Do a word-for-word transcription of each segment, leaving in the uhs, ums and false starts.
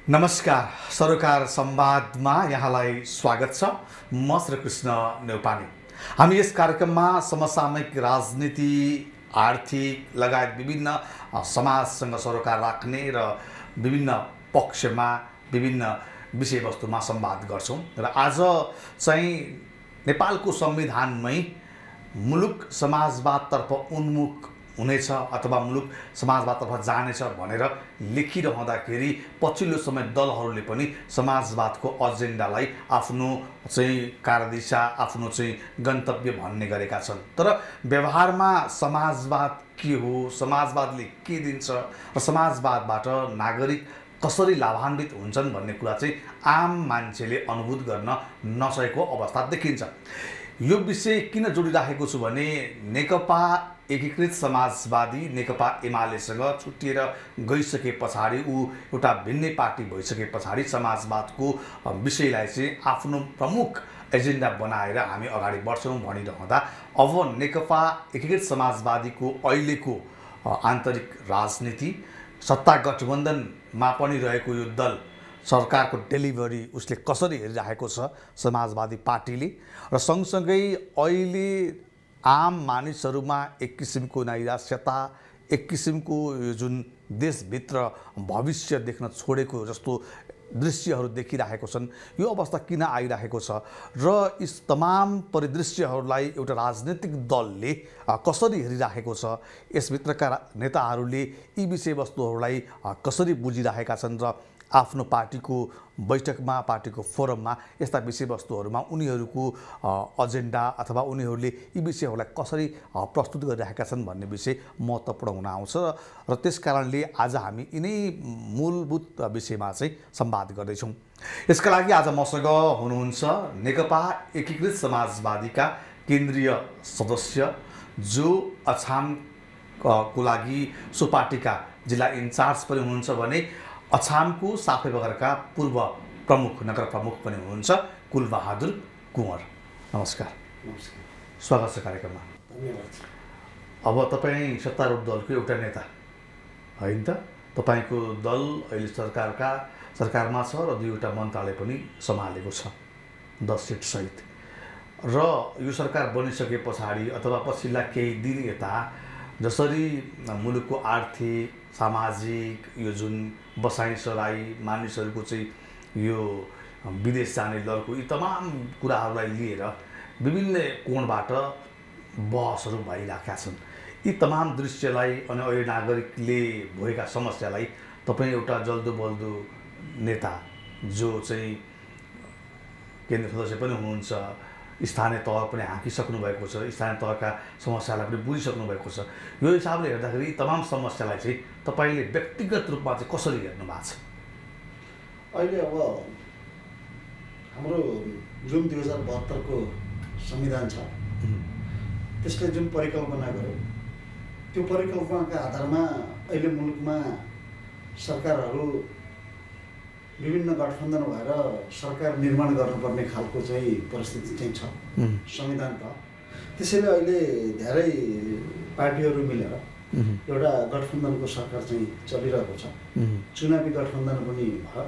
नमस्कार, सरोकार संवादमा यहाँलाई स्वागत छ। म श्रीकृष्ण नेउपाने। हामी यस कार्यक्रममा समसामयिक राजनीति, आर्थिक लगायत विभिन्न समाजसँग सरोकार राख्ने र विभिन्न पक्षमा विभिन्न विषयवस्तुमा संवाद गर्छौं। र आज चाहिँ नेपालको संविधानमै मुलुक समाजवादतर्फ उन्मुख हुनेछ अथवा मुलुक समाजवादतर्फ जानेछ भनेर लेखिरहँदाखेरि पछिल्लो समय दलहरूले पनि समाजवादको एजेन्डालाई आफ्नो चाहिँ कार्यदिशा, आफ्नो चाहिँ गन्तव्य भन्ने गरेका छन्। तर व्यवहारमा समाजवाद के हो, समाजवादले के दिन्छ र समाजवादबाट नागरिक कसरी लाभान्वित हुन्छन् भन्ने कुरा चाहिँ आम मान्छेले अनुभूत गर्न नसकेको अवस्था देखिन्छ। यो विषय किन जोडिराखेको छु भने नेकपा एकीकृत समाजवादी नेकपा एमालेसँग छुट्टिएर गइसके पछाडि ऊ एउटा भिन्नै पार्टी भइसके पछाडि समाजवादको विषयलाई चाहिँ आफ्नो प्रमुख एजेन्डा बनाएर हामी अगाडि बढ्छौँ भनिरहँदा अब नेकपा एकीकृत समाजवादीको अहिलेको आन्तरिक राजनीति, सत्ता गठबन्धनमा पनि रहेको यो दल सरकारको डेलिभरी उसले कसरी हेरिरहेको छ समाजवादी पार्टीले, र सँगसँगै अहिले आम मानिसहरूमा एक किसिमको नैराश्यता, एक किसिमको यो जुन देशभित्र भविष्य देख्न छोडेको जस्तो दृश्यहरू देखिरहेको छन्। यो अवस्था किन आइरहेको छ र यस तमाम परिदृश्यहरूलाई एउटा राजनीतिक दलले कसरी हेरिरहेको छ, यसभित्रका नेताहरूले यी विषयवस्तुहरूलाई कसरी बुझिरहेका छन् र आफ्नो पार्टीको बैठकमा, पार्टीको फोरममा यस्ता विषयवस्तुहरूमा उनीहरूको एजेन्डा अथवा उनीहरूले यी विषयहरूलाई कसरी प्रस्तुत गरिरहेका छन् भन्ने विषय महत्त्वपूर्ण हुन आउँछ। र त्यस कारणले आज हामी यिनै मूलभूत विषयमा चाहिँ संवाद गर्दैछौँ। यसका लागि आज मसँग हुनुहुन्छ नेकपा एकीकृत समाजवादीका केन्द्रीय सदस्य जो अछामको लागि सो पार्टीका जिल्ला इन्चार्ज पनि हुनुहुन्छ भने अछामको साफेबगरका पूर्व प्रमुख नगर प्रमुख पनि हुनुहुन्छ कुलबहादुर कुँवर। नमस्कार। नमस्कार, स्वागत छ कार्यक्रममा। धन्यवाद। अब तपाईँ सत्तारूढ दलको एउटा नेता होइन त? तपाईँको दल अहिले सरकारका सरकारमा छ र दुईवटा मन्त्रालय पनि सम्हालेको छ दस सिट सहित। र यो सरकार बनिसके पछाडि अथवा पछिल्ला केही दिन यता जसरी मुलुकको आर्थिक, सामाजिक यो जुन बसाइसराई, मानिसहरूको चाहिँ यो विदेश जाने लरको यी तमाम कुराहरूलाई लिएर विभिन्न कोणबाट बहसहरू भइरहेका छन्। यी तमाम दृश्यलाई अनि अहिले नागरिकले भोगेका समस्यालाई तपाईँ एउटा जल्दो बल्दो नेता जो चाहिँ केन्द्र सदस्य पनि हुनुहुन्छ, स्थानीय तह पनि हाँकिसक्नु भएको छ, स्थानीय तहका समस्यालाई पनि बुझिसक्नु भएको छ, यो हिसाबले हेर्दाखेरि तमाम समस्यालाई चाहिँ तपाईँले व्यक्तिगत रूपमा चाहिँ कसरी हेर्नु भएको छ? अहिले अब हाम्रो जुन दुई हजार बहत्तरको संविधान छ त्यसले जुन परिकल्पना गर्यो त्यो परिकल्पनाका आधारमा अहिले मुलुकमा सरकारहरू विभिन्न गठबन्धन भएर सरकार निर्माण गर्नुपर्ने खालको चाहिँ परिस्थिति चाहिँ छ संविधान त। त्यसैले अहिले धेरै पार्टीहरू मिलेर एउटा गठबन्धनको सरकार चाहिँ चलिरहेको छ। चुनावी गठबन्धन पनि भयो।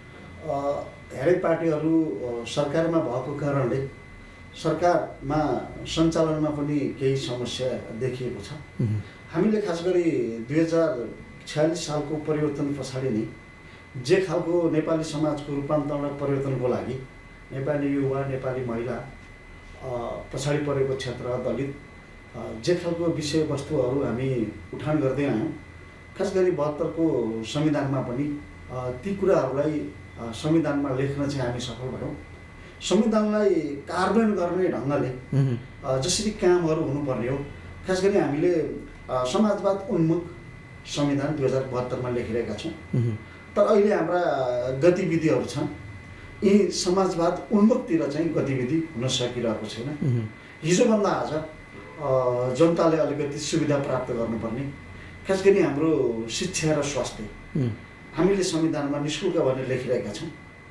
धेरै पार्टीहरू सरकारमा भएको कारणले सरकारमा सञ्चालनमा पनि केही समस्या देखिएको छ। हामीले खास गरी दुई हजार छयालिस सालको परिवर्तन पछाडि नै जे खालको नेपाली समाजको रूपान्तरण र परिवर्तनको लागि नेपाली युवा, नेपाली महिला, पछाडि परेको क्षेत्र, दलित जे खालको विषयवस्तुहरू हामी उठान गर्दै आयौँ। खास गरी बहत्तरको संविधानमा पनि ती कुराहरूलाई संविधानमा लेख्न चाहिँ हामी सफल भयौँ। संविधानलाई कार्यान्वयन गर्ने ढङ्गले जसरी कामहरू हुनुपर्ने हो, खास गरी हामीले समाजवाद उन्मुख संविधान दुई हजार बहत्तरमा लेखिरहेका छौँ। तर अहिले हाम्रा गतिविधिहरू छन् यी समाजवाद उन्मुखतिर चाहिँ गतिविधि हुन सकिरहेको छैन। हिजोभन्दा आज जनताले अलिकति सुविधा प्राप्त गर्नुपर्ने, खास गरी हाम्रो शिक्षा र स्वास्थ्य हामीले संविधानमा निःशुल्क भनेर लेखिरहेका छौँ।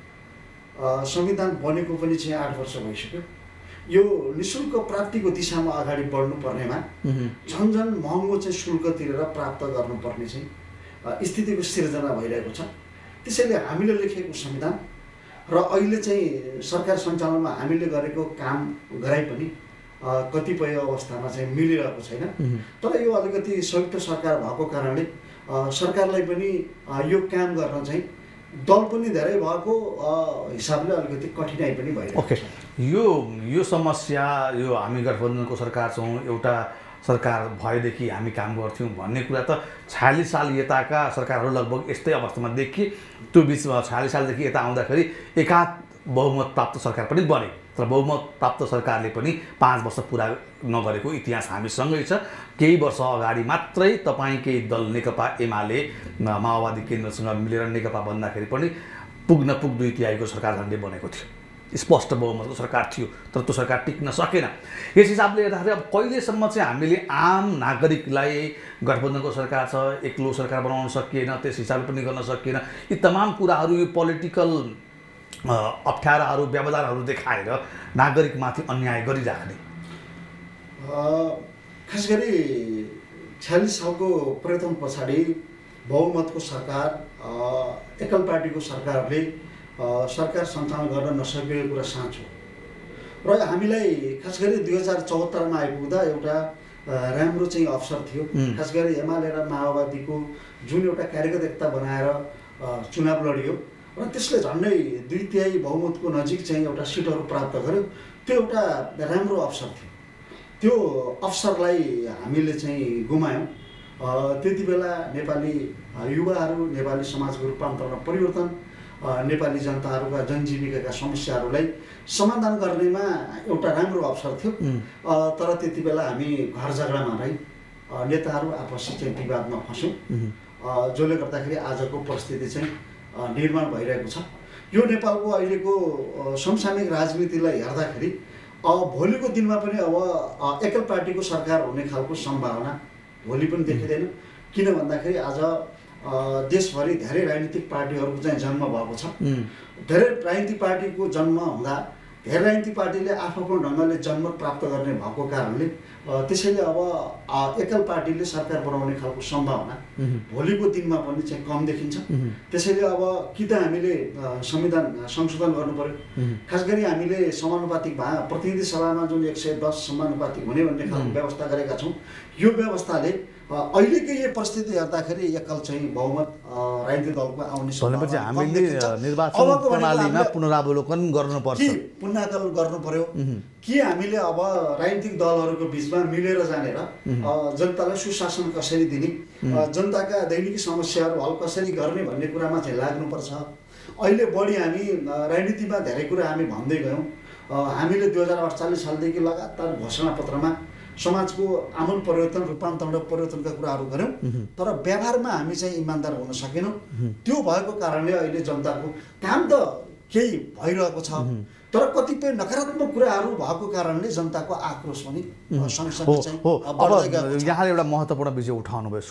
संविधान बनेको पनि चाहिँ आठ वर्ष भइसक्यो। यो निःशुल्क प्राप्तिको दिशामा अगाडि बढ्नुपर्नेमा झन् झन् महँगो चाहिँ शुल्क तिरेर प्राप्त गर्नुपर्ने चाहिँ स्थितिको सिर्जना भइरहेको छ। त्यसैले हामीले लेखेको संविधान र अहिले चाहिँ सरकार सञ्चालनमा हामीले गरेको काम गराइ पनि कतिपय अवस्थामा चाहिँ मिलिरहेको छैन। तर यो अलिकति संयुक्त सरकार भएको कारणले सरकारलाई पनि यो काम गर्न चाहिँ दल पनि धेरै भएको हिसाबले अलिकति कठिनाइ पनि भइरहेको छ। यो यो समस्या यो हामी गठबन्धनको सरकार छौँ, एउटा सरकार भएदेखि हामी काम गर्थ्यौँ भन्ने कुरा त छयालिस साल यताका सरकारहरू लगभग यस्तै अवस्थामा देखिए। त्यो बिचमा छयालिस सालदेखि यता आउँदाखेरि एकाध बहुमत प्राप्त सरकार पनि बने, तर बहुमत प्राप्त सरकारले पनि पाँच वर्ष पुरा नगरेको इतिहास हामीसँगै छ। केही वर्ष अगाडि मात्रै तपाईँ केही दल नेकपा एमाले माओवादी केन्द्रसँग मिलेर नेकपा बन्दाखेरि पनि पुग्न पुग दुई तिहाईको सरकार झन्डै बनेको थियो, स्पष्ट बहुमतको सरकार थियो, तर त्यो सरकार टिक्न सकेन। यस हिसाबले हेर्दाखेरि अब कहिलेसम्म चाहिँ हामीले आम नागरिकलाई गठबन्धनको सरकार छ, एक्लो सरकार बनाउन सकिएन, त्यस हिसाबले पनि गर्न सकिएन, यी तमाम कुराहरू यो पोलिटिकल अप्ठ्याराहरू व्यवधानहरू देखाएर नागरिकमाथि अन्याय गरिराख्ने? खास गरी छयालिस सालको प्रथम पछाडि बहुमतको सरकार एकल पार्टीको सरकारले सरकार सञ्चालन गर्न नसकेको कुरा साँचो र हामीलाई खास गरी दुई हजार चौहत्तरमा आइपुग्दा एउटा राम्रो चाहिँ अवसर थियो। खास गरी एमाले र माओवादीको जुन एउटा कार्यगत एकता बनाएर चुनाव लडियो र त्यसले झन्डै दुई तिहाई बहुमतको नजिक चाहिँ एउटा सिटहरू प्राप्त गर्यो, त्यो एउटा राम्रो अवसर थियो। त्यो अवसरलाई हामीले चाहिँ गुमायौँ। त्यति बेला नेपाली युवाहरू, नेपाली समाजको रूपान्तरण परिवर्तन, नेपाली जनताहरूका जनजीविकाका समस्याहरूलाई समाधान गर्नेमा एउटा राम्रो अवसर थियो। तर त्यति बेला हामी घर झगडामा रही नेताहरू आपसी चाहिँ विवादमा फस्यौँ, जसले गर्दाखेरि आजको परिस्थिति चाहिँ निर्माण भइरहेको छ। यो नेपालको अहिलेको समसामयिक राजनीतिलाई हेर्दाखेरि भोलिको दिनमा पनि अब एकल पार्टीको सरकार हुने खालको सम्भावना भोलि पनि देखिँदैन। किन भन्दाखेरि आज देशभरि धेरै राजनीतिक पार्टीहरूको चाहिँ जन्म भएको छ। धेरै राजनीतिक पार्टीको जन्म हुँदा धेरै राजनीतिक पार्टीले आफ्नो ढङ्गले जन्म प्राप्त गर्ने भएको कारणले त्यसैले अब एकल पार्टीले सरकार बनाउने खालको सम्भावना भोलिको दिनमा पनि चाहिँ कम देखिन्छ। त्यसैले अब कि त हामीले संविधान संशोधन गर्नु पर्यो, खास गरी हामीले समानुपातिक भा प्रतिनिधि सभामा जुन एक सय दस समानुपातिक हुने भन्ने खालको व्यवस्था गरेका छौँ। यो व्यवस्थाले अहिलेको यो परिस्थिति हेर्दाखेरि एकल चाहिँ बहुमत राजनीतिक दलको आउने भनेपछि हामीले निर्वाचन प्रणालीमा पुनरावलोकन गर्नुपर्छ, कि पुनरावलोकन गर्नु पर्यो कि हामीले अब राजनीतिक दलहरूको बिचमा मिलेर जानेर जनतालाई सुशासन कसरी दिने, जनताका दैनिक समस्याहरू हल कसरी गर्ने भन्ने कुरामा चाहिँ लाग्नुपर्छ। अहिले बढी हामी राजनीतिमा धेरै कुरा हामी भन्दै गयौँ। हामीले दुई हजार अडचालिस सालदेखि लगातार घोषणापत्रमा समाजको आमूल परिवर्तन, रूपान्तरण र परिवर्तनका कुराहरू गऱ्यौँ, तर व्यवहारमा हामी चाहिँ इमान्दार हुन सकेनौँ। त्यो भएको कारणले अहिले जनताको काम त केही भइरहेको छ, तर कतिपय नकारात्मक कुराहरू भएको कारणले जनताको आक्रोश पनि सँगसँगै चाहिँ बढ्दै गएको छ। यहाँले एउटा महत्त्वपूर्ण विषय उठाउनु भयो,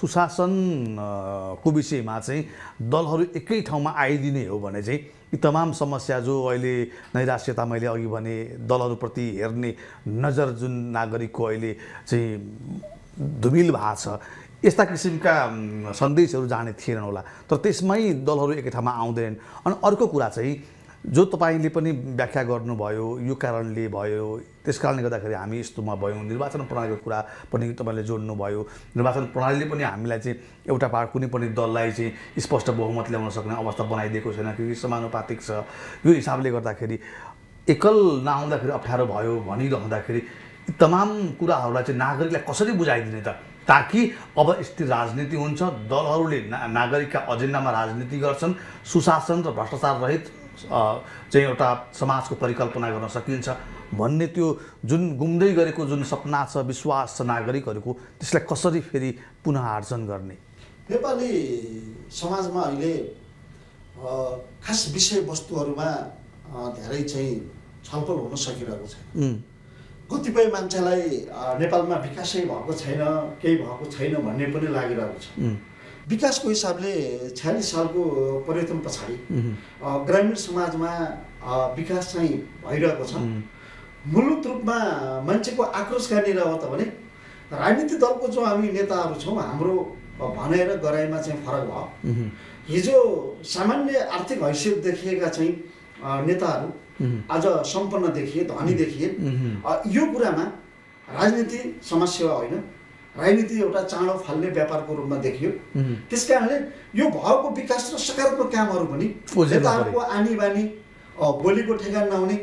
सुशासनको विषयमा चाहिँ दलहरू एकै ठाउँमा आइदिने हो भने चाहिँ यी तमाम समस्या जो अहिले नैराश्यता मैले अघि भने दलहरूप्रति हेर्ने नजर जुन नागरिकको अहिले चाहिँ धुमिल भएको छ, यस्ता किसिमका सन्देशहरू जाने थिएनन् होला, तर त्यसमै दलहरू एकै ठाउँमा आउँदैनन्। अनि अर्को कुरा चाहिँ जो तपाईँले पनि व्याख्या गर्नुभयो, यो कारणले भयो, त्यस कारणले गर्दाखेरि हामी यस्तोमा भयौँ। निर्वाचन प्रणालीको कुरा पनि तपाईँले जोड्नुभयो। निर्वाचन प्रणालीले पनि हामीलाई चाहिँ एउटा पार्ट कुनै पनि दललाई चाहिँ स्पष्ट बहुमत ल्याउन सक्ने अवस्था बनाइदिएको छैन, क्योकि समानुपातिक छ। यो हिसाबले गर्दाखेरि एकल नआउँदाखेरि अप्ठ्यारो भयो भनिरहँदाखेरि तमाम कुराहरूलाई चाहिँ नागरिकलाई कसरी बुझाइदिने त, ताकि अब स्थिर राजनीति हुन्छ, दलहरूले ना नागरिकका एजेन्डामा राजनीति गर्छन्, सुशासन र भ्रष्टाचार रहित चाहिँ एउटा समाजको परिकल्पना गर्न सकिन्छ भन्ने त्यो जुन गुम्दै गरेको जुन सपना छ, विश्वास छ नागरिकहरूको, त्यसलाई कसरी फेरि पुनः आर्जन गर्ने? नेपाली समाजमा अहिले खास विषयवस्तुहरूमा धेरै चाहिँ छलफल हुन सकिरहेको छैन। कतिपय मान्छेलाई नेपालमा विकासै भएको छैन, केही भएको छैन भन्ने पनि लागिरहेको छ। विकासको हिसाबले छयालिस सालको परिवर्तन पछाडि ग्रामीण समाजमा विकास चाहिँ भइरहेको छ। मूलभूत रूपमा मान्छेको आक्रोश कहाँनिर हो त भने राजनीतिक दलको जो हामी नेताहरू छौँ, हाम्रो भनेर गराइमा चाहिँ फरक भयो। हिजो सामान्य आर्थिक हैसियत देखिएका चाहिँ नेताहरू आज सम्पन्न देखिए, धनी देखिए। यो कुरामा राजनीति समस्या होइन, राजनीति एउटा चाँडो फाल्ने व्यापारको रूपमा देखियो। त्यस कारणले यो भएको विकास र सकारात्मक कामहरू पनि नेताहरूको आनी बानी, बोलीको ठेगान नहुने,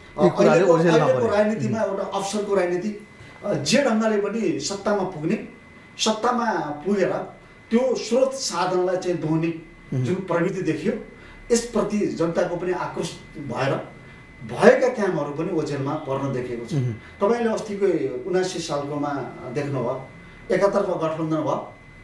अहिलेको राजनीतिमा एउटा अवसरको राजनीति, जे ढङ्गले पनि सत्तामा पुग्ने, सत्तामा पुगेर त्यो स्रोत साधनलाई चाहिँ दोहोर्ने जुन प्रवृत्ति देखियो, यसप्रति जनताको पनि आक्रोश भएर भएका कामहरू पनि ओझेलमा पर्न देखेको छ। तपाईँले अस्तिको उनासी सालकोमा देख्नुभयो, एकातर्फ गठबन्धन भयो,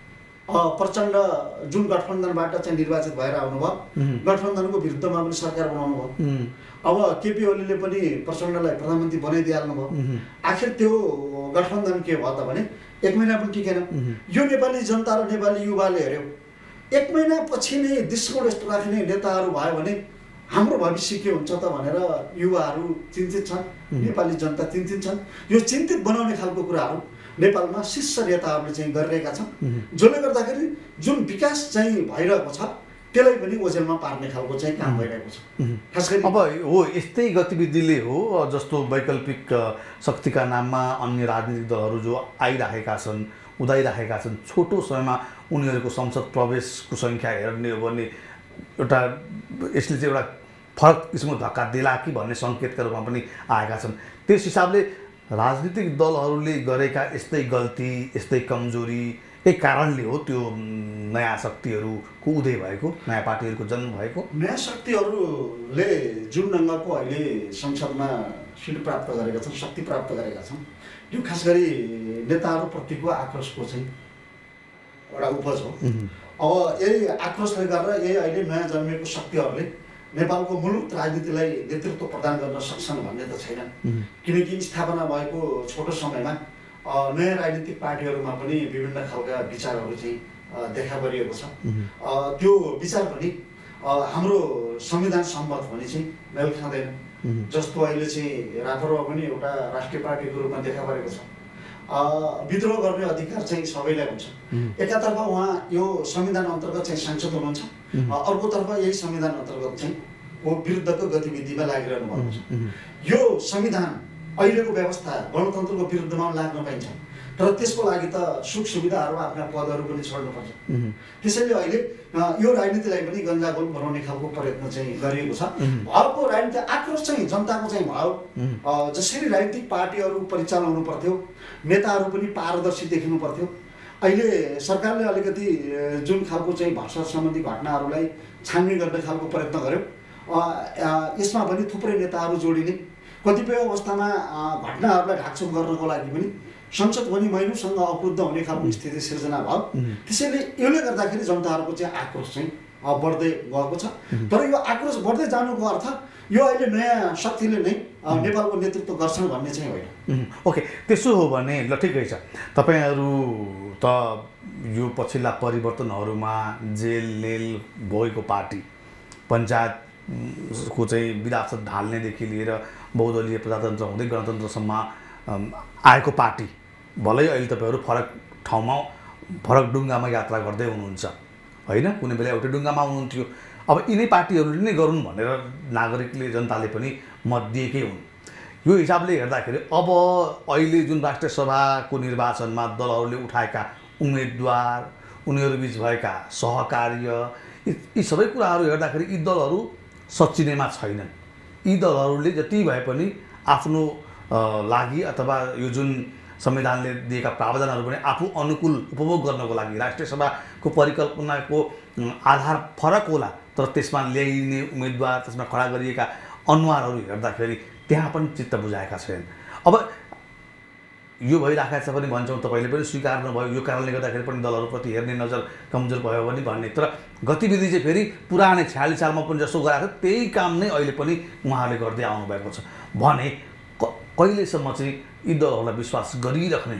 प्रचण्ड जुन गठबन्धनबाट चाहिँ निर्वाचित भएर आउनुभयो, गठबन्धनको विरुद्धमा पनि सरकार बनाउनु भयो। अब केपी ओलीले पनि प्रचण्डलाई प्रधानमन्त्री बनाइदिइहाल्नु भयो। आखिर त्यो गठबन्धन के भयो त भने एक महिना पनि टिकेन। यो नेपाली जनता र नेपाली युवाले हेऱ्यो, एक महिना पछि नै दृष्टिकोण यस्तो राख्ने नेताहरू भयो भने हाम्रो भविष्य के हुन्छ त भनेर युवाहरू चिन्तित छन्, नेपाली जनता चिन्तित छन्। यो चिन्तित बनाउने खालको कुराहरू नेपालमा शीर्ष नेताहरूले चाहिँ गरिरहेका छन्, जसले गर्दाखेरि जुन विकास चाहिँ भइरहेको छ त्यसलाई पनि ओझेलमा पार्ने खालको चाहिँ काम भइरहेको छ। खास गरी अब हो यस्तै गतिविधिले हो जस्तो वैकल्पिक शक्तिका नाममा अन्य राजनीतिक दलहरू जो आइराखेका छन्, उदाइराखेका छन्, छोटो समयमा उनीहरूको संसद प्रवेशको सङ्ख्या हेर्ने हो भने एउटा यसले चाहिँ एउटा फरक किसिमको धक्का देला कि भन्ने सङ्केतका रूपमा पनि आएका छन्। त्यस हिसाबले राजनीतिक दलहरूले गरेका यस्तै गल्ती, यस्तै कमजोरी एक कारणले हो त्यो नयाँ शक्तिहरूको उदय भएको, नयाँ पार्टीहरूको जन्म भएको। नयाँ शक्तिहरूले जुन ढङ्गको अहिले संसदमा सिट प्राप्त गरेका छन्, शक्ति प्राप्त गरेका छन्, यो खास गरी नेताहरूप्रतिको आक्रोशको चाहिँ एउटा उपज हो। अब यही आक्रोशले गर्दा यही अहिले नयाँ जन्मेको शक्तिहरूले नेपालको मुलुक राजनीतिलाई नेतृत्व प्रदान गर्न सक्छन् भन्ने त छैन, किनकि स्थापना भएको छोटो समयमा नयाँ राजनीतिक पार्टीहरूमा पनि विभिन्न खालका विचारहरू चाहिँ देखा परिएको छ। त्यो विचार पनि हाम्रो संविधान सम्मत भने चाहिँ मेल खाँदैन। जस्तो अहिले चाहिँ राप्रपा पनि एउटा राष्ट्रिय पार्टीको रूपमा देखा परेको छ। विद्रोह गर्ने अधिकार चाहिँ सबैलाई हुन्छ। एकातर्फ उहाँ यो संविधान अन्तर्गत चाहिँ सांसद हुनुहुन्छ, अर्कोतर्फ यही संविधान अन्तर्गत चाहिँ को विरुद्धको गतिविधिमा लागिरहनु भएको छ। यो संविधान अहिलेको व्यवस्था गणतन्त्रको विरुद्धमा लाग्न पाइन्छ, तर त्यसको लागि त सुख सुविधाहरू आफ्ना पदहरू पनि छोड्नुपर्छ। त्यसैले अहिले यो राजनीतिलाई पनि गन्जागोल बनाउने खालको प्रयत्न चाहिँ गरिएको छ। भएको राजनीति आक्रोश चाहिँ जनताको चाहिँ भयो। जसरी राजनीतिक पार्टीहरू परिचालन हुनु पर्थ्यो, नेताहरू पनि पारदर्शी देखिनु पर्थ्यो, अहिले सरकारले अलिकति जुन खालको चाहिँ भ्रष्टाचार सम्बन्धी घटनाहरूलाई छानबिन गर्ने खालको प्रयत्न गर्यो। यसमा पनि थुप्रै नेताहरू जोडिने, कतिपय अवस्थामा घटनाहरूलाई ढाकछोप गर्नको लागि पनि संसद पनि महिनौसँग अवरुद्ध हुने खालको स्थिति सिर्जना भयो। त्यसैले यसले गर्दाखेरि जनताहरूको चाहिँ आक्रोश चाहिँ बढ्दै गएको छ। तर यो आक्रोश बढ्दै जानुको अर्थ यो अहिले नयाँ शक्तिले नै नेपालको नेतृत्व गर्छन् भन्ने चाहिँ होइन। ओके, त्यसो हो भने ल ठिकै छ। तपाईँहरू त यो पछिल्ला परिवर्तनहरूमा जेल नेल भोगेको पार्टी, पञ्चायतको चाहिँ विरासत ढाल्नेदेखि लिएर बहुदलीय प्रजातन्त्र हुँदै गणतन्त्रसम्म आएको पार्टी, भलै अहिले तपाईँहरू फरक ठाउँमा फरक डुङ्गामा यात्रा गर्दै हुनुहुन्छ होइन, कुनै बेला एउटै डुङ्गामा हुनुहुन्थ्यो। अब यिनै पार्टीहरूले नै गरून् भनेर नागरिकले, जनताले पनि मत दिएकै हुन्। यो हिसाबले हेर्दाखेरि अब अहिले जुन राष्ट्रिय सभाको निर्वाचनमा दलहरूले उठाएका उम्मेदवार, उनीहरूबिच भएका सहकार्य, यी सबै कुराहरू हेर्दाखेरि यी दलहरू सच्चिनेमा छैनन्। यी दलहरूले जति भए पनि आफ्नो लागि अथवा यो जुन संविधानले दिएका प्रावधानहरू पनि आफू अनुकूल उपभोग गर्नको लागि राष्ट्रिय सभाको परिकल्पनाको आधार फरक होला, तर त्यसमा ल्याइने उम्मेदवार, त्यसमा खडा गरिएका अनुहारहरू हेर्दाखेरि त्यहाँ पनि चित्त बुझाएका छैनन्। अब यो भइराखेको छ भने भन्छौँ, तपाईँले पनि स्वीकार्नुभयो, यो कारणले गर्दाखेरि पनि दलहरूप्रति हेर्ने नजर कमजोर भयो भने भन्ने, तर गतिविधि चाहिँ फेरि पुरानै छयालिस सालमा पनि जसो गराएको छ त्यही काम नै अहिले पनि उहाँहरूले गर्दै आउनुभएको छ भने कहिलेसम्म चाहिँ यी दलहरूलाई विश्वास गरिराख्ने?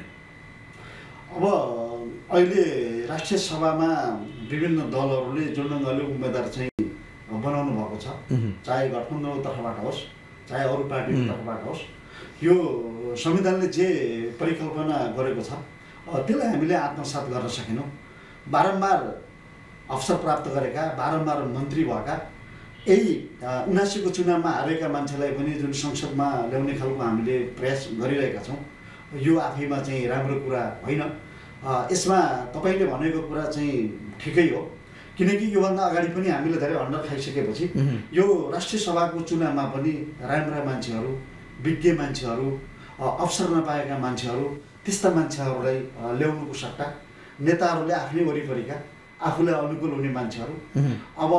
अब अहिले राष्ट्रिय सभामा विभिन्न दलहरूले जुन ढङ्गले उम्मेदवार चाहिँ बनाउनु भएको छ, चाहे गठबन्धनको तर्फबाट होस् चाहे अरू पार्टीको तर्फबाट होस्, यो संविधानले जे परिकल्पना गरेको छ त्यसलाई हामीले आत्मसात गर्न सकेनौँ। बारम्बार अवसर प्राप्त गरेका, बारम्बार मन्त्री भएका, यही उनासीको चुनावमा हारेका मान्छेलाई पनि जुन संसदमा ल्याउने खालको हामीले प्रयास गरिरहेका छौँ, यो आफैमा चाहिँ राम्रो कुरा होइन। यसमा तपाईँले भनेको कुरा चाहिँ ठिकै हो, किनकि योभन्दा अगाडि पनि हामीले धेरै हन्डर खाइसकेपछि यो राष्ट्रिय सभाको चुनावमा पनि राम्रा मान्छेहरू, विज्ञ मान्छेहरू, अवसर नपाएका मान्छेहरू, त्यस्ता मान्छेहरूलाई ल्याउनुको सट्टा नेताहरूले आफ्नै वरिपरिका आफूलाई अनुकूल हुने मान्छेहरू, अब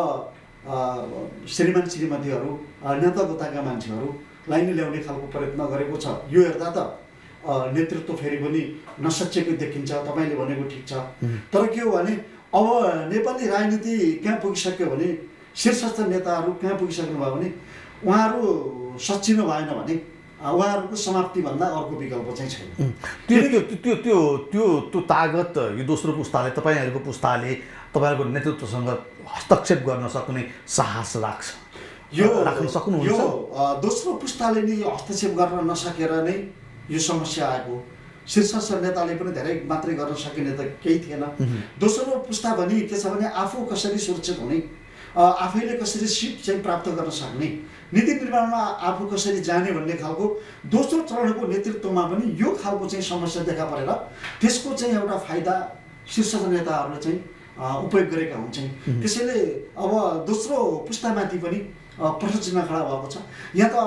श्रीमान श्रीमतीहरू, नेतागोताका मान्छेहरूलाई नै ल्याउने खालको प्रयत्न गरेको छ। यो हेर्दा त नेतृत्व फेरि पनि नसच्चेको देखिन्छ। तपाईँले भनेको ठिक छ, तर के हो भने अब नेपाली राजनीति कहाँ पुगिसक्यो भने शीर्षस्थ नेताहरू कहाँ पुगिसक्नु भयो भने उहाँहरू सच्चिनु भएन भने उहाँहरूको समाप्तिभन्दा अर्को विकल्प चाहिँ छैन। त्यो त्यो त्यो त्यो त्यो त्यो तागत यो दोस्रो पुस्ताले, तपाईँहरूको पुस्ताले तपाईँहरूको नेतृत्वसँग हस्तक्षेप गर्न सक्ने साहस राख्छ, यो राख्न सक्नुहुन्छ? यो दोस्रो पुस्ताले नै हस्तक्षेप गर्न नसकेर नै यो समस्या आएको। शीर्षस्थ नेताले पनि धेरै मात्रै गर्न सकिने त केही थिएन। दोस्रो पुस्ता भने के छ भने आफू कसरी सुरक्षित हुने, आफैले कसरी सिट चाहिँ प्राप्त गर्न सक्ने, नीति निर्माणमा आफू कसरी जाने भन्ने खालको दोस्रो चरणको नेतृत्वमा पनि यो खालको चाहिँ समस्या देखा परेर त्यसको चाहिँ एउटा फाइदा शीर्षस्थ नेताहरूले चाहिँ उपयोग गरेका हुन्छन्। त्यसैले अब दोस्रो पुस्तामाथि पनि प्रश्न चिन्ह खडा भएको छ। यहाँ त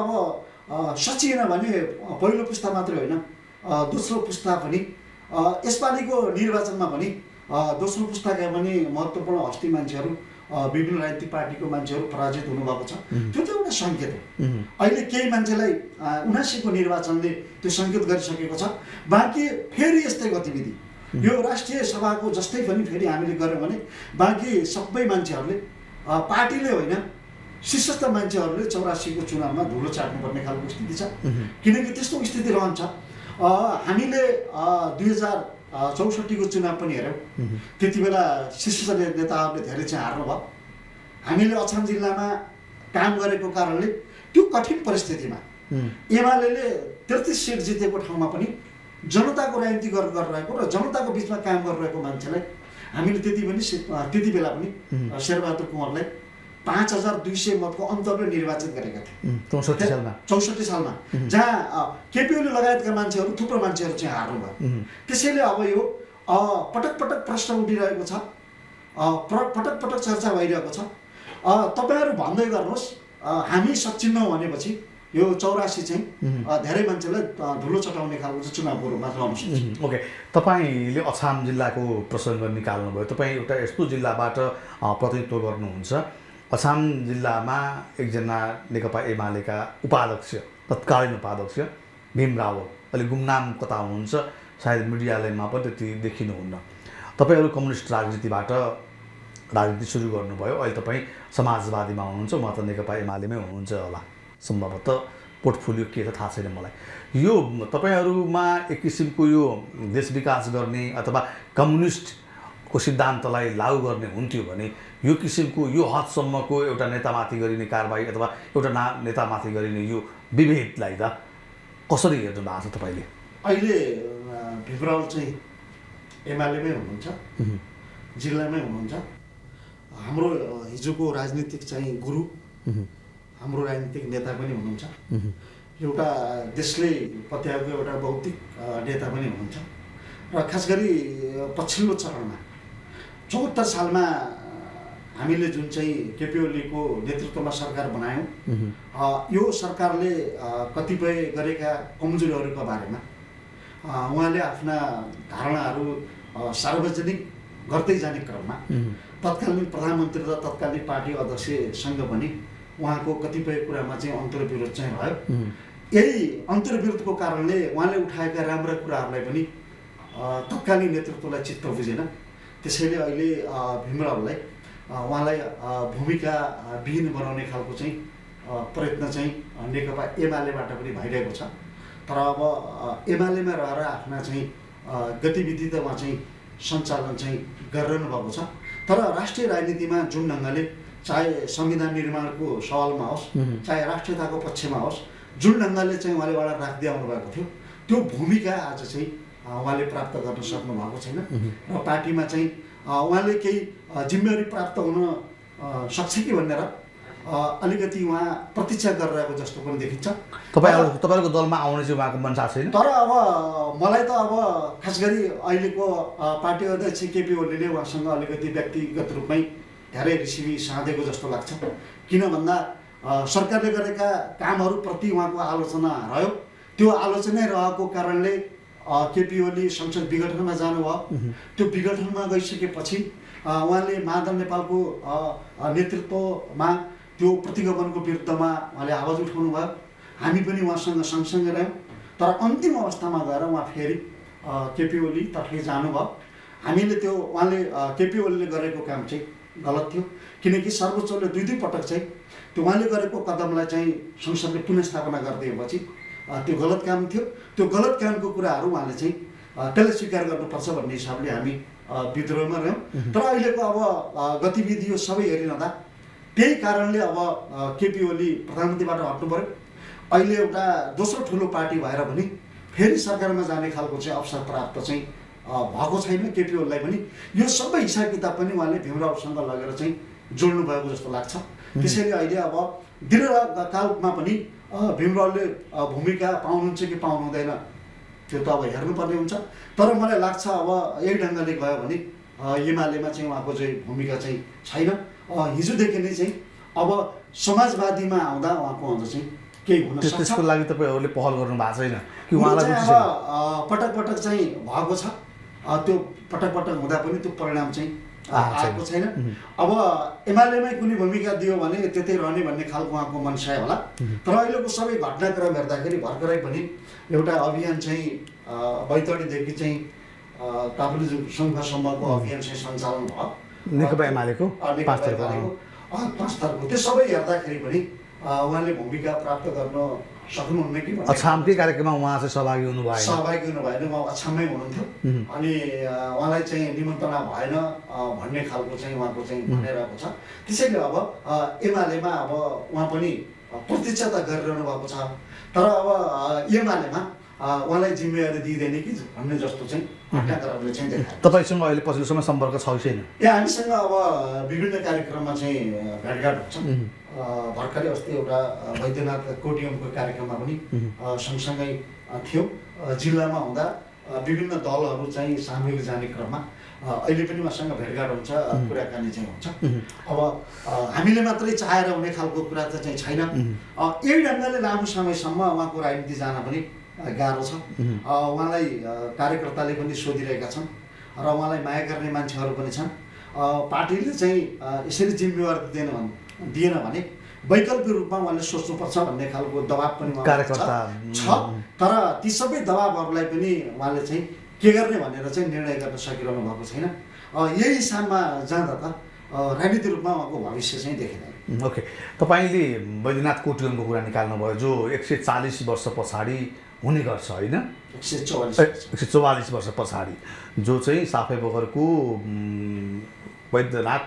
अब सचिएन भने पहिलो पुस्ता मात्रै होइन, दोस्रो पुस्ता पनि यसपालिको निर्वाचनमा पनि दोस्रो पुस्ताका पनि महत्त्वपूर्ण हस्ती मान्छेहरू, विभिन्न राजनीतिक पार्टीको मान्छेहरू पराजित हुनुभएको छ। त्यो चाहिँ एउटा सङ्केत हो। अहिले केही मान्छेलाई उनासीको निर्वाचनले त्यो सङ्केत गरिसकेको छ। बाँकी फेरि यस्तै गतिविधि यो राष्ट्रिय सभाको जस्तै पनि फेरि हामीले गऱ्यौँ भने बाँकी सबै मान्छेहरूले, पार्टीले होइन शीर्षस्थ मान्छेहरूले चौरासीको चुनावमा धुलो चाट्नुपर्ने खालको स्थिति छ। किनकि त्यस्तो स्थिति रहन्छ। हामीले दुई हजार चौसठीको चुनाव पनि हेऱ्यौँ, त्यति बेला शीर्षस्थ नेताहरूले धेरै चाहिँ हार्नु भयो। हामीले अछाम जिल्लामा काम गरेको कारणले त्यो कठिन परिस्थितिमा एमाले तेत्तिस सिट जितेको ठाउँमा पनि जनताको राजनीति गरिरहेको र जनताको बिचमा काम गरिरहेको मान्छेलाई हामीले त्यति पनि त्यति बेला पनि शेरबहादुर कुँवरलाई पाँच हजार दुई सय मतको अन्तरले निर्वाचित गरेका थिए चौसठी सालमा चौसठी सालमा जहाँ केपी ओली लगायतका मान्छेहरू थुप्रो मान्छेहरू चाहिँ हार्नु भयो। त्यसैले अब यो पटक पटक प्रश्न उठिरहेको छ, पटक पटक चर्चा भइरहेको छ। तपाईँहरू भन्दै गर्नुहोस् हामी सच्चिन्नौँ भनेपछि यो चौरासी चाहिँ धेरै मान्छेलाई धुलो चटाउने खालको चाहिँ चुनावको रूपमा रहन सक्छ। ओके, तपाईँले अछाम जिल्लाको प्रसङ्ग निकाल्नुभयो। तपाईँ एउटा यस्तो जिल्लाबाट प्रतिनिधित्व गर्नुहुन्छ, अछाम जिल्लामा एकजना नेकपा एमालेका उपाध्यक्ष, तत्कालीन उपाध्यक्ष भीम रावल, अहिले गुमनाम कता हुनुहुन्छ, सायद मिडियालयमा पनि त्यति देखिनुहुन्न। तपाईँहरू कम्युनिस्ट राजनीतिबाट राजनीति सुरु गर्नुभयो, अहिले तपाईँ समाजवादीमा हुनुहुन्छ, म त नेकपा एमालेमै हुनुहुन्छ होला सम्भवतः, पोर्टफोलियो के त थाहा छैन मलाई। यो तपाईँहरूमा एक किसिमको यो देश विकास गर्ने अथवा कम्युनिस्टको सिद्धान्तलाई लागू गर्ने हुन्थ्यो भने यो किसिमको यो हदसम्मको एउटा नेतामाथि गरिने कारबाही अथवा एउटा ना नेतामाथि गरिने यो विभेदलाई त कसरी हेर्नु भएको छ तपाईँले? अहिले भिमरावल चाहिँ एमालेमै हुनुहुन्छ, जिल्लामै हुनुहुन्छ। हाम्रो हिजोको राजनीतिक चाहिँ गुरु, हाम्रो राजनीतिक नेता पनि हुनुहुन्छ, एउटा देशले पत्याएको एउटा बौद्धिक नेता पनि हुनुहुन्छ। र खास गरी पछिल्लो चरणमा चौहत्तर सालमा हामीले जुन चाहिँ केपी ओलीको नेतृत्वमा सरकार बनायौँ, यो सरकारले कतिपय गरेका कमजोरीहरूका बारेमा उहाँले आफ्ना धारणाहरू सार्वजनिक गर्दै जाने क्रममा तत्कालीन प्रधानमन्त्री र तत्कालीन पार्टी अध्यक्षसँग पनि उहाँको कतिपय कुरामा चाहिँ अन्तर्विरोध चाहिँ रह्यो। यही अन्तर्विरोधको कारणले उहाँले उठाएका राम्रा कुराहरूलाई पनि तत्कालीन नेतृत्वलाई चित्त बुझेन। त्यसैले अहिले भीमरावलाई उहाँलाई भूमिका विहीन बनाउने खालको चाहिँ प्रयत्न चाहिँ नेकपा एमालेबाट पनि भइरहेको छ। तर अब एमालेमा रहेर आफ्ना चाहिँ गतिविधि त उहाँ चाहिँ सञ्चालन चाहिँ गरिरहनु भएको छ। तर राष्ट्रिय राजनीतिमा जुन ढङ्गले चाहे संविधान निर्माणको सवालमा होस्, चाहे राष्ट्रियताको पक्षमा होस्, जुन ढङ्गले चाहिँ उहाँले एउटा राख्दै आउनु भएको थियो, त्यो भूमिका आज चाहिँ उहाँले प्राप्त गर्न सक्नु भएको छैन। र पार्टीमा चाहिँ उहाँले केही जिम्मेवारी प्राप्त हुन सक्छ कि भनेर अलिकति उहाँ प्रतीक्षा गरिरहेको जस्तो पनि देखिन्छ। तपाईँ तपाईँको दलमा आउने चाहिँ उहाँको मनसा छैन? तर अब मलाई त अब खास गरी अहिलेको पार्टी अध्यक्ष केपी ओलीले उहाँसँग अलिकति व्यक्तिगत रूपमै धेरै रिसिभी साँधेको जस्तो लाग्छ। किन भन्दा सरकारले गरेका कामहरूप्रति उहाँको आलोचना रह्यो। त्यो आलोचनै रहेको कारणले केपी ओली संसद विघटनमा जानुभयो। त्यो विघटनमा गइसकेपछि उहाँले महादल नेपालको नेतृत्वमा त्यो प्रतिगमनको विरुद्धमा उहाँले आवाज उठाउनु भयो। हामी पनि उहाँसँग सँगसँगै रह्यौँ। तर अन्तिम अवस्थामा गएर उहाँ फेरि केपी ओली तर्फै जानुभयो। हामीले त्यो उहाँले केपी ओलीले गरेको काम चाहिँ गलत थियो, किनकि सर्वोच्चले दुई दुई पटक चाहिँ त्यो उहाँले गरेको कदमलाई चाहिँ संसदले पुनर्स्थापना गरिदिएपछि त्यो गलत काम थियो। त्यो गलत कामको कुराहरू उहाँले चाहिँ त्यसलाई स्वीकार गर्नुपर्छ भन्ने हिसाबले हामी विद्रोहमा रह्यौँ। तर अहिलेको अब गतिविधि यो सबै हेरिरहँदा त्यही कारणले अब केपी ओली प्रधानमन्त्रीबाट हट्नु पर्यो। अहिले एउटा दोस्रो ठुलो पार्टी भएर पनि फेरि सरकारमा जाने खालको चाहिँ अवसर प्राप्त चाहिँ भएको छैन केपी ओलीलाई पनि। यो सबै हिसाब किताब पनि उहाँले भीमरावसँग लगेर चाहिँ जोड्नु भएको जस्तो लाग्छ। त्यसैले अहिले अब दीर्घकालमा पनि भीमरावले भूमिका पाउनुहुन्छ कि पाउनु हुँदैन त्यो त अब हेर्नुपर्ने हुन्छ। तर मलाई लाग्छ अब यही ढङ्गले गयो भने एमालेमा चाहिँ उहाँको चाहिँ भूमिका चाहिँ छैन। हिजोदेखि नै चाहिँ अब समाजवादीमा आउँदा उहाँको अझ चाहिँ केही हुन सक्छ। त्यसको लागि तपाईँहरूले पहल गर्नु भएको छैन कि उहाँलाई अब पटक पटक चाहिँ भएको छ। त्यो पटक पटक हुँदा पनि त्यो परिणाम चाहिँ आएको छैन। अब एमालेमै कुनै भूमिका दियो भने त्यतै रहने भन्ने खालको उहाँको मनसाय होला। तर अहिलेको सबै घटनाक्रम हेर्दाखेरि भर्खरै पनि एउटा अभियान चाहिँ बैतडीदेखि चाहिँ ताप्लेजुङसम्मको अभियान चाहिँ सञ्चालन भयो नेकपा एमालेको पाँच थरको पाँच थरको। त्यो सबै हेर्दाखेरि पनि उहाँले भूमिका प्राप्त गर्न सक्नुहुन्न कि अछामकै कार्यक्रममा उहाँ चाहिँ सहभागी हुनु भएन सहभागी हुनु भएन उहाँ अछाममै हुनुहुन्थ्यो। अनि उहाँलाई चाहिँ निमन्त्रणा भएन भन्ने खालको चाहिँ उहाँको चाहिँ भनिरहेको छ। त्यसैले अब एमालेमा अब उहाँ पनि प्रतीक्षा त गरिरहनु भएको छ। तर अब एमालेमा उहाँलाई जिम्मेवारी दिँदैन कि भन्ने जस्तो चाहिँ घटनाक्रमले चाहिँ देखायो। तपाईँसँग अहिले पछिल्लो समय सम्पर्क छ छैन? ए हामीसँग अब विभिन्न कार्यक्रममा चाहिँ भेटघाट हुन्छ। भर्खरै अस्ति एउटा वैद्यनाथ कोटियमको कार्यक्रममा पनि सँगसँगै थियो। जिल्लामा हुँदा विभिन्न दलहरू चाहिँ सामूहिक जाने क्रममा अहिले पनि उहाँसँग भेटघाट हुन्छ, कुराकानी चाहिँ हुन्छ। अब हामीले मात्रै चाहेर हुने खालको कुरा त चाहिँ छैन। यही ढङ्गले लामो समयसम्म उहाँको राजनीति जान पनि गाह्रो छ। उहाँलाई कार्यकर्ताले पनि सोधिरहेका छन् र उहाँलाई माया गर्ने मान्छेहरू पनि छन्। पार्टीले चाहिँ यसरी जिम्मेवारी दिएन भने दिएन भने वैकल्पिक रूपमा उहाँले सोच्नुपर्छ भन्ने खालको दबाब पनि कार्यकर्ता छ। तर ती सबै दबाबहरूलाई पनि उहाँले चाहिँ के गर्ने भनेर चाहिँ निर्णय गर्न सकिरहनु भएको छैन। यही हिसाबमा जाँदा त राजनीतिक रूपमा उहाँको भविष्य चाहिँ देखिँदैन। ओके, तपाईँले वैद्यनाथ कोटियमको कुरा निकाल्नुभयो जो एक सय चालिस वर्ष पछाडि हुने गर्छ होइन? एक सय चौवालिस एक सय चौवालिस वर्ष पछाडि जो चाहिँ साफेपोखरको वैद्यनाथ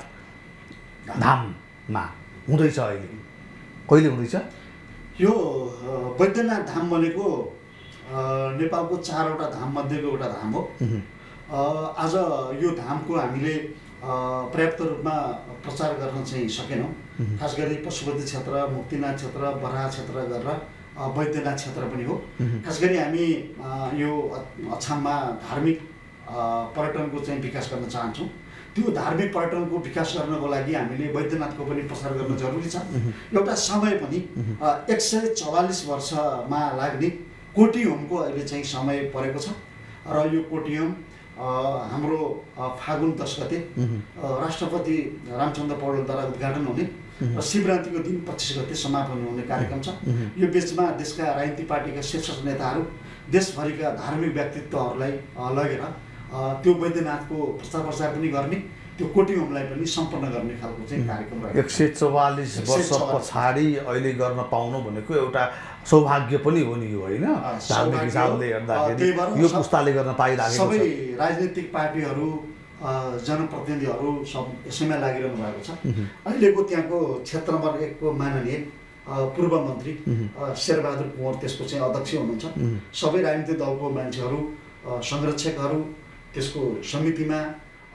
धाममा हुँदैछ। अहिले कहिले हुँदैछ यो वैद्यनाथ धाम भनेको नेपालको चारवटा धाम मध्येको एउटा धाम हो। आज यो धामको हामीले पर्याप्त रूपमा प्रचार गर्न चाहिँ सकेनौँ। खास गरी पशुपति क्षेत्र, मुक्तिनाथ क्षेत्र, बराह क्षेत्र गरेर वैद्यनाथ क्षेत्र पनि हो। खास गरी हामी यो अछाममा धार्मिक पर्यटनको चाहिँ विकास गर्न चाहन्छौँ। त्यो धार्मिक पर्यटनको विकास गर्नको लागि हामीले वैद्यनाथको पनि प्रसार गर्न जरुरी छ। एउटा समय पनि एक सय चौवालिस वर्षमा लाग्ने कोटियमको अहिले चाहिँ समय परेको छ र यो कोटियम हाम्रो फागुन दस गते राष्ट्रपति रामचन्द्र पौडेलद्वारा उद्घाटन हुने र शिवरात्रिको दिन पच्चिस गते समापन हुने कार्यक्रम छ। यो बिचमा देशका राजनीतिक पार्टीका शीर्ष नेताहरू, देशभरिका धार्मिक व्यक्तित्वहरूलाई लगेर त्यो वैद्यनाथको प्रचार प्रसार पनि गर्ने, त्यो कोटियमलाई पनि सम्पन्न गर्ने खालको चाहिँ कार्यक्रम रहेको छ। एक सय चौवालिस वर्ष पछाडि अहिले गर्न पाउनु भनेको एउटा सौभाग्य पनि हो नि, होइन? धार्मिक हिसाबले हेर्दाखेरि यो पुस्ताले गर्न पाइरहेको छ। सबै राजनीतिक पार्टीहरू, जनप्रतिनिधिहरू सब यसैमा लागिरहनु भएको छ। अहिलेको त्यहाँको क्षेत्र नम्बर एकको माननीय पूर्व मन्त्री शेरबहादुर कुँवर त्यसको चाहिँ अध्यक्ष हुनुहुन्छ। सबै राजनीतिक दलको मान्छेहरू, संरक्षकहरू त्यसको समितिमा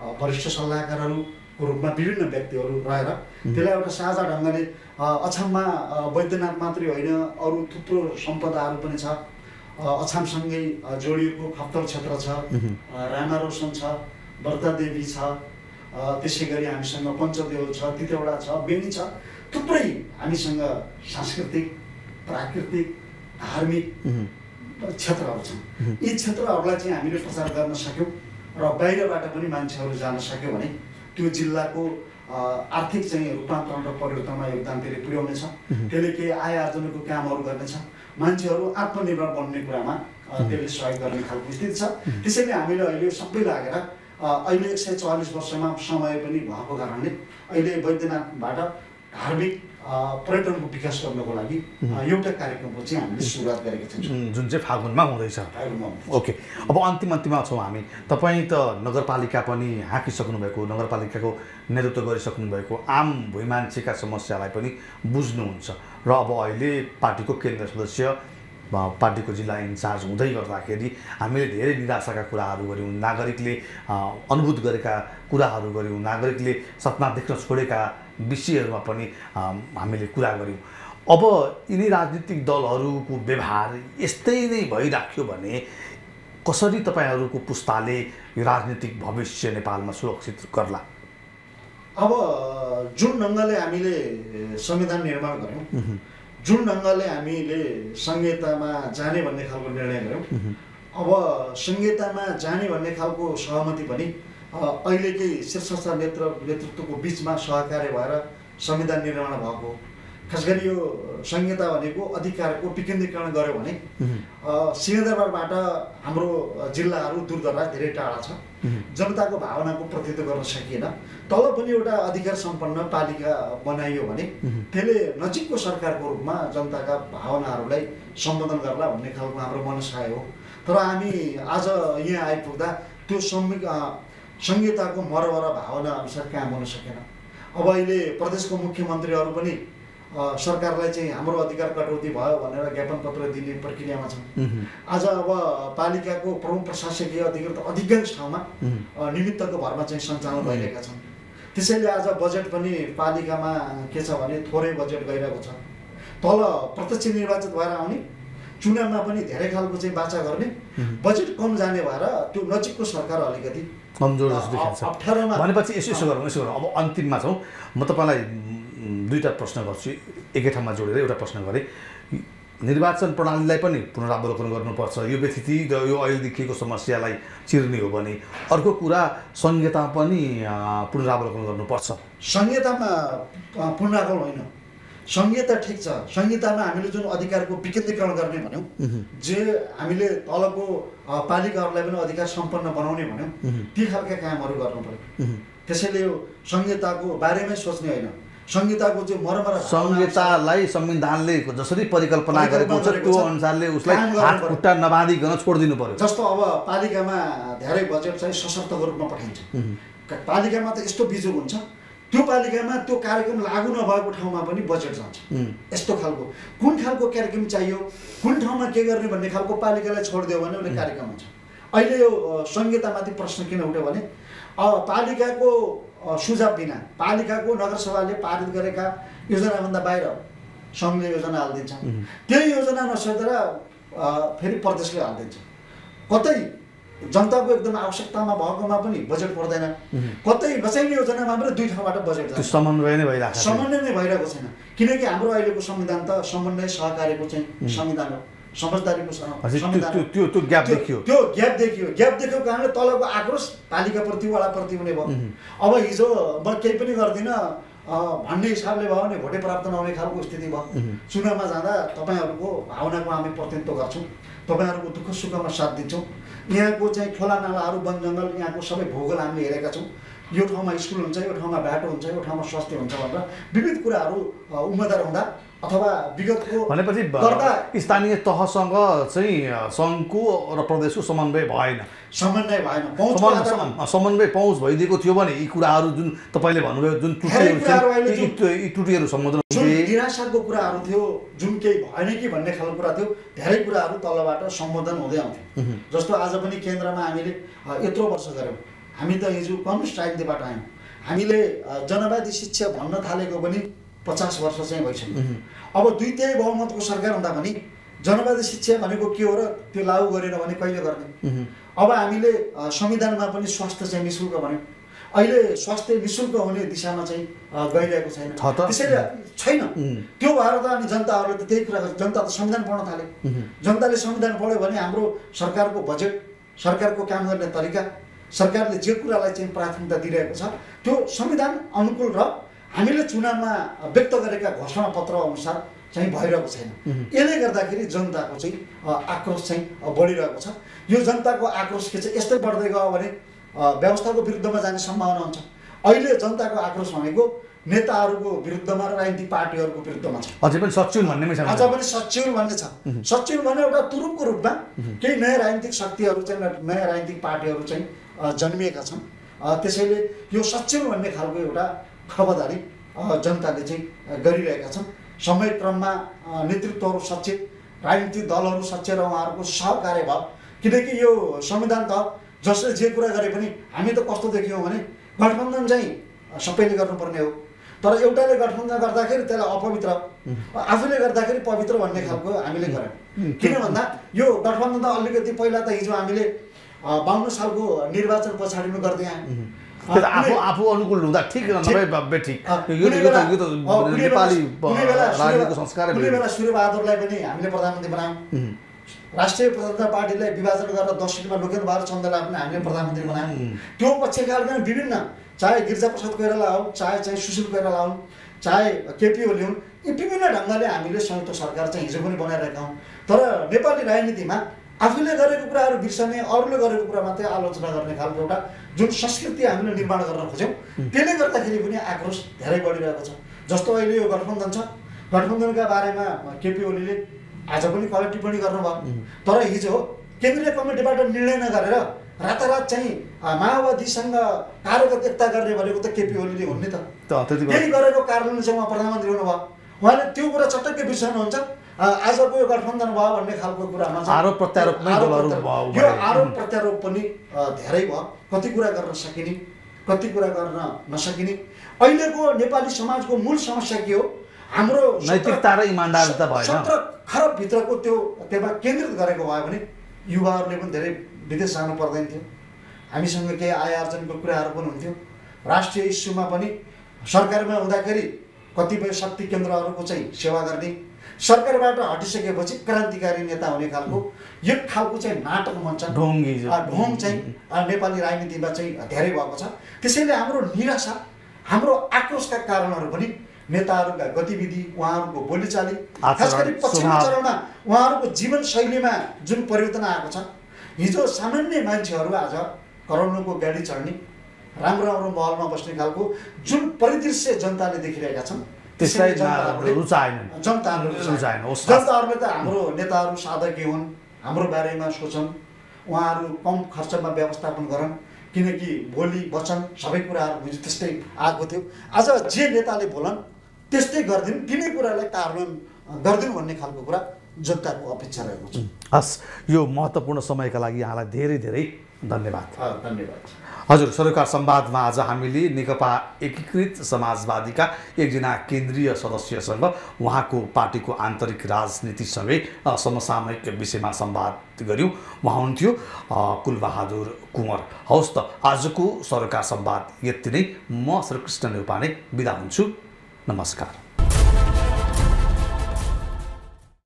वरिष्ठ सल्लाहकारहरूको रूपमा विभिन्न व्यक्तिहरू रहेर त्यसलाई एउटा साझा ढङ्गले अछाममा वैद्यनाथ मात्रै होइन अरू थुप्रो सम्पदाहरू पनि छ। अछामसँगै जोडिएको खप्तर क्षेत्र छ, रामा रोशन छ, व्रतादेवी छ, त्यसै गरी हामीसँग पञ्चदेव छ, तितेवडा छ, बेनी छ, थुप्रै हामीसँग सांस्कृतिक, प्राकृतिक, धार्मिक क्षेत्रहरू छन्। यी क्षेत्रहरूलाई चाहिँ हामीले प्रचार गर्न सक्यौँ र बाहिरबाट पनि मान्छेहरू जान सक्यो भने त्यो जिल्लाको आर्थिक चाहिँ रूपान्तरण र परिवर्तनमा योगदान त्यसले पुर्याउनेछ। त्यसले केही आय आर्जनको कामहरू गर्नेछ, मान्छेहरू आत्मनिर्भर बन्ने कुरामा त्यसले सहयोग गर्ने खालको स्थिति छ। त्यसैले हामीले अहिले सबै लागेर अहिले एक सय चालिस वर्षमा समय पनि भएको कारणले अहिले वैद्यनाथबाट धार्मिक पर्यटनको विकास गर्नको लागि एउटा कार्यक्रमको चाहिँ हामीले सुरुवात गरेका छौँ, जुन चाहिँ फागुनमा हुँदैछ। ओके, अब अन्तिम अन्तिममा छौँ हामी। तपाईँ त नगरपालिका पनि हाँकिसक्नु भएको, नगरपालिकाको नेतृत्व गरिसक्नु भएको, आम भुइँ मान्छेका समस्यालाई पनि बुझ्नुहुन्छ र अब अहिले पार्टीको केन्द्र सदस्य, पार्टीको जिल्ला इन्चार्ज हुँदै गर्दाखेरि हामीले धेरै निराशाका कुराहरू गऱ्यौँ, नागरिकले अनुभूत गरेका कुराहरू गऱ्यौँ, नागरिकले सपना देख्न छोडेका विषयहरूमा पनि हामीले कुरा गऱ्यौँ। अब यिनी राजनीतिक दलहरूको व्यवहार यस्तै नै भइराख्यो भने कसरी तपाईँहरूको पुस्ताले यो राजनीतिक भविष्य नेपालमा सुरक्षित गर्ला? अब जुन ढङ्गले हामीले संविधान निर्माण गऱ्यौँ, जुन ढङ्गले हामीले संहितामा जाने भन्ने खालको निर्णय गऱ्यौँ, अब संहितामा जाने भन्ने खालको सहमति पनि अहिलेकै शीर्षस्थ नेतृत्व नेतृत्वको बिचमा सहकार्य भएर संविधान निर्माण भएको। खास गरी यो संहिता भनेको अधिकारको विकेन्द्रीकरण गर्यो भने सिंहदरबारबाट हाम्रो जिल्लाहरू दूरदराज धेरै टाढा छ, जनताको भावनाको प्रतिनिधित्व गर्न सकिएन। तल पनि एउटा अधिकार सम्पन्न पालिका बनाइयो भने त्यसले नजिकको सरकारको रूपमा जनताका भावनाहरूलाई सम्बोधन गर्ला भन्ने खालको हाम्रो मनसाय हो। तर हामी आज यहाँ आइपुग्दा त्यो संहिताको मरवर भावना अनुसार काम हुन सकेन। अब अहिले प्रदेशको मुख्यमन्त्रीहरू पनि सरकारलाई चाहिँ हाम्रो अधिकार कटौती भयो भनेर ज्ञापन पत्र दिने प्रक्रियामा छन्। आज अब पालिकाको प्रमुख प्रशासकीय अधिकृत अधिकांश ठाउँमा निमित्तको भरमा चाहिँ सञ्चालन भइरहेका छन्। त्यसैले आज बजेट पनि पालिकामा के छ भने थोरै बजेट गइरहेको छ। तल प्रत्यक्ष निर्वाचित भएर आउने, चुनावमा पनि धेरै खालको चाहिँ बाचा गर्ने, बजेट कम जाने भएर त्यो नजिकको सरकार अलिकति कमजोर जस्तो देखिन्छ। अप्ठ्यारोमा भनेपछि यसो यसो गरौँ यसो गरौँ अब अन्तिममा छौँ। म तपाईँलाई दुईवटा प्रश्न गर्छु, एकै ठाउँमा जोडेर एउटा प्रश्न गरेँ। निर्वाचन प्रणालीलाई पनि पुनरावलोकन गर्नुपर्छ, यो व्यथिति र यो अहिले देखिएको समस्यालाई चिर्ने हो भने। अर्को कुरा संहिता पनि पुनरावलोकन गर्नुपर्छ। संहितामा पुनरावलोकन होइन, संहिता ठिक छ। संहितामा हामीले जुन अधिकारको विकेन्द्रीकरण गर्ने भन्यौँ, जे हामीले तलको पालिकाहरूलाई पनि अधिकार सम्पन्न बनाउने भन्यौँ, ती खालका कामहरू गर्नु पर्यो। त्यसैले यो संहिताको बारेमै सोच्ने होइन, संहिताको जो मरमर संहितालाई संविधानले जसरी परिकल्पना गरेको छ त्यो अनुसारले उसलाई हात खुट्टा नबाँधिकन छोडिदिनु पर्यो। जस्तो अब पालिकामा धेरै बजेट चाहिँ सशर्तको रूपमा पठाइन्छ। पालिकामा त यस्तो बिजोग हुन्छ, त्यो पालिकामा त्यो कार्यक्रम लागू नभएको ठाउँमा पनि बजेट जान्छ। यस्तो खालको कुन खालको कार्यक्रम चाहियो, कुन ठाउँमा के गर्ने भन्ने खालको पालिकालाई छोडिदियो भने उसले कार्यक्रम हुन्छ। अहिले यो संहितामाथि प्रश्न किन उठ्यो भने पालिकाको सुझाव बिना पालिकाको नगरसभाले पारित गरेका योजनाभन्दा बाहिर सङ्घले योजना हालिदिन्छ। त्यही योजना नसकेर फेरि प्रदेशले हालिदिन्छ। कतै जनताको एकदम आवश्यकतामा भएकोमा पनि बजेट पर्दैन, कतै नचाहिने योजनामा पनि दुई ठाउँबाट बजेट जान्छ। समन्वय नै भइरहेको छ, समन्वय नै भइरहेको छैन। किनकि हाम्रो अहिलेको संविधान त समन्वय सहकार्यको चाहिँ संविधान हो, समझदारीको संविधान। त्यो त्यो ग्याप देखियो, त्यो ग्याप देखियो। ग्याप देखेको कारणले तलको आक्रोश पालिकाप्रति वडाप्रति हुने भयो। अब हिजो म केही पनि गर्दिनँ भन्ने हिसाबले भयो भने भोटै प्राप्त नहुने खालको स्थिति भयो। चुनावमा जाँदा तपाईँहरूको भावनाको हामी प्रतिनिधित्व गर्छौँ, तपाईँहरूको दुःख सुखमा साथ दिन्छौँ। यहाँको चाहिँ खोला नालाहरू, वन जङ्गल, यहाँको सबै भूगोल हामीले हेरेका छौँ। यो ठाउँमा स्कुल हुन्छ, यो ठाउँमा बाटो हुन्छ, यो ठाउँमा स्वास्थ्य हुन्छ भनेर विविध कुराहरू उम्मेदवार हुँदा अथवा विगतको भनेपछि स्थानीय तहसँग चाहिँ सङ्घको र प्रदेशको समन्वय भएन। समन्वय भएन, समन्वय पहुँच भइदिएको थियो भने यी कुराहरू जुन तपाईँले भन्नुभयो जुन त्रुटिहरू यी त्रुटिहरू सम्बोधन निराशाको कुराहरू थियो, जुन केही भएन कि भन्ने खालको कुरा थियो, धेरै कुराहरू तलबाट सम्बोधन हुँदै आउँथ्यो। जस्तो आज पनि केन्द्रमा हामीले यत्रो वर्ष गऱ्यौँ, हामी त हिजो कम्युनिस्ट राजनीतिबाट आयौँ। हामीले जनवादी शिक्षा भन्न थालेको पनि पचास वर्ष चाहिँ भइसक्यो। अब दुई तिहाई बहुमतको सरकार हुँदा पनि जनवादी शिक्षा भनेको के हो र त्यो लागू गरेन भने कहिले गर्ने? अब हामीले संविधानमा पनि स्वास्थ्य चाहिँ निःशुल्क भन्यौँ। अहिले स्वास्थ्य निःशुल्क हुने दिशामा चाहिँ गइरहेको छैन। त्यसैले छैन। त्यो भएर त अनि जनताहरूले त त्यही कुरा गर्छ। जनता त संविधान पढ्न थाले। जनताले संविधान पढ्यो भने हाम्रो सरकारको बजेट, सरकारको काम गर्ने तरिका, सरकारले जे कुरालाई चाहिँ प्राथमिकता दिइरहेको छ त्यो संविधान अनुकूल र हामीले चुनावमा व्यक्त गरेका घोषणा पत्र अनुसार चाहिँ भइरहेको छैन। यसले गर्दाखेरि जनताको चाहिँ आक्रोश चाहिँ बढिरहेको छ। यो जनताको आक्रोश के चाहिँ यस्तै बढ्दै गयो भने व्यवस्थाको विरुद्धमा जाने सम्भावना हुन्छ। अहिले जनताको आक्रोश भनेको नेताहरूको विरुद्धमा र राजनीतिक पार्टीहरूको विरुद्धमा छ। अझै पनि सच्चिउल भन्नेमै छ। अझ पनि सच्चिउल भन्ने छ। सच्चिउल भन्ने एउटा तुरुपको रूपमा केही नयाँ राजनीतिक शक्तिहरू चाहिँ नयाँ राजनीतिक पार्टीहरू चाहिँ जन्मिएका छन्। त्यसैले यो सच्चिउल भन्ने खालको एउटा खबरदारी जनताले चाहिँ गरिरहेका छन्। समय क्रममा नेतृत्वहरू सचेत, राजनीतिक दलहरू सचेत र उहाँहरूको सहकार्य भयो। किनकि यो संविधान त जसले जे कुरा गरे पनि हामी त कस्तो देख्यौँ भने गठबन्धन चाहिँ सबैले गर्नुपर्ने हो, तर एउटाले गठबन्धन गर्दाखेरि त्यसलाई अपवित्र, आफूले गर्दाखेरि पवित्र भन्ने खालको हामीले गऱ्यौँ। किन भन्दा यो गठबन्धन त अलिकति पहिला त हिजो हामीले बाउन्न सालको निर्वाचन पछाडिमा गर्दै आयौँ। आफू आफू अनुकूल हुँदा ठिक नभए बेठिक यो त यो त नेपाली राजनीतिको संस्कार। कुनै बेला सूर्यबहादुरलाई पनि हामीले प्रधानमन्त्री बनायौँ। राष्ट्रिय प्रजातन्त्र पार्टीलाई विभाजन गरेर दस सिटमा लोकेन्द्रबहादुर चन्दलाई पनि हामीले प्रधानमन्त्री बनायौँ। त्यो पक्षकालमा विभिन्न चाहे गिरिजाप्रसाद कोइराला हुन्, चाहे चाहिँ सुशील कोइराला हुन्, चाहे केपी ओली हुन्, यी विभिन्न ढङ्गले हामीले संयुक्त सरकार चाहिँ हिजो पनि बनाइरहेका हौँ। तर नेपाली राजनीतिमा आफूले गरेको कुराहरू बिर्सने, अरूले गरेको कुरा मात्रै आलोचना गर्ने खालको एउटा जुन संस्कृति हामीले निर्माण गर्न खोज्यौँ, त्यसले गर्दाखेरि पनि आक्रोश धेरै बढिरहेको छ। जस्तो अहिले यो गठबन्धन छ, गठबन्धनका बारेमा केपी ओलीले आज पनि कलेक्टिभ टिप्पणी गर्नुभयो। तर हिजो केन्द्रीय कमिटीबाट निर्णय नगरेर रातारात चाहिँ माओवादीसँग कार्यगत एकता गर्ने भनेको त केपी ओलीले हुन् नि त। त्यही गरेको कारणले चाहिँ उहाँ प्रधानमन्त्री हुनुभयो। उहाँले त्यो कुरा चटक्कै बिर्सनुहुन्छ। आजको यो गठबन्धन भयो भन्ने खालको कुरामा आरोप प्रत्यारोप यो आरोप प्रत्यारोप पनि धेरै भयो। कति कुरा गर्न सकिने, कति कुरा गर्न नसकिने। अहिलेको नेपाली समाजको मूल समस्या के हो? हाम्रो नैतिकता र इमान्दारिता भएन। सत्र खरब भित्रको त्यो त्यसमा केन्द्रित गरेको भयो भने युवाहरूले पनि धेरै विदेश जानु पर्दैन थियो। हामीसँग केही आय आर्जनको कुराहरू पनि हुन्थ्यो। राष्ट्रिय इस्युमा पनि सरकारमा हुँदाखेरि कतिपय शक्ति केन्द्रहरूको चाहिँ सेवा गर्ने, सरकारबाट हटिसकेपछि क्रान्तिकारी नेता हुने खालको यो खालको चाहिँ नाटक मञ्च ढोङ्गी ढोङ चाहिँ नेपाली राजनीतिमा चाहिँ धेरै भएको छ। त्यसैले हाम्रो निराशा, हाम्रो आक्रोशका कारणहरू पनि नेताहरूका गतिविधि, उहाँहरूको बोलीचाली, खास गरी पछिल्लो चरणमा उहाँहरूको जीवनशैलीमा जुन परिवर्तन आएको छ। हिजो सामान्य मान्छेहरू आज करोडौँको गाडी चढ्ने, राम्रो राम्रो महलमा बस्ने खालको जुन परिदृश्य जनताले देखिरहेका छन्, त्यसलाई रुचाएन। जनताहरूले त हाम्रो नेताहरू साधकीय हुन्, हाम्रो बारेमा सोचन्, उहाँहरू कम खर्चमा व्यवस्थापन गरन्, किनकि बोली वचन सबै कुराहरू हिजो त्यस्तै आएको थियो। आज जे नेताले बोलन् त्यस्तै गरिदिनु, तिनै कुरालाई कार्यान्वयन गरिदिनु भन्ने खालको कुरा जनताको अपेक्षा रहेको छ। हस्, यो महत्त्वपूर्ण समयका लागि यहाँलाई धेरै धेरै धन्यवाद। धन्यवाद हजुर। सरोकार संवादमा आज हामीले नेकपा एकीकृत समाजवादीका एकजना केन्द्रीय सदस्यसँग उहाँको पार्टीको आन्तरिक राजनीतिसँगै समसामयिक विषयमा संवाद गऱ्यौँ। उहाँ हुनुहुन्थ्यो कुलबहादुर कुँवर। हवस् त, आजको सरोकार संवाद यति नै। म श्रीकृष्ण न्यौपाने बिदा हुन्छु। नमस्कार।